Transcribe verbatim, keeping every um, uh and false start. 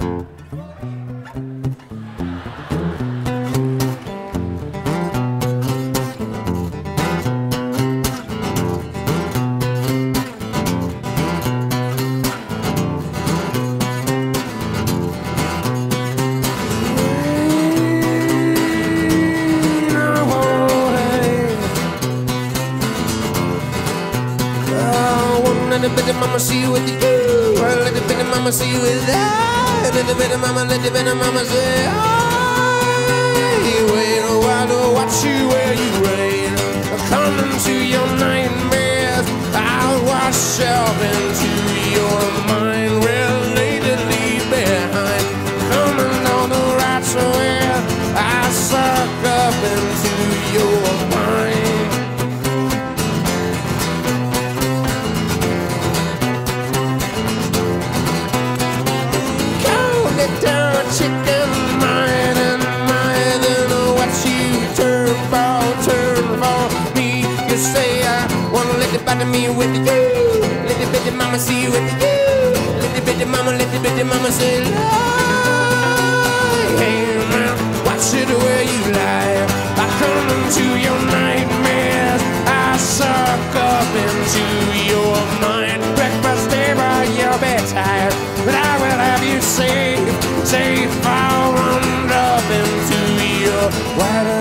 Little bit of mama, see you with you. A little bit of mama, see you with that. A little bit of mama, little bit of mama, say, oh, wait a while to watch you where you rain. Come into your nightmares. I'll wash up into your mind, relatedly behind. Coming on the right where I suck up into your mind. Chicken mine and mine, and what you turn for, turn for me. You say I wanna let it bother me with you. Little bit of mama see with you. Little bit of mama, little bit of mama say lie. Hey man, watch it where you lie. I come into your nightmares. I suck up into your mind. Breakfast table, you'll be tired, but I will have you safe. Safe, I'll run up into your white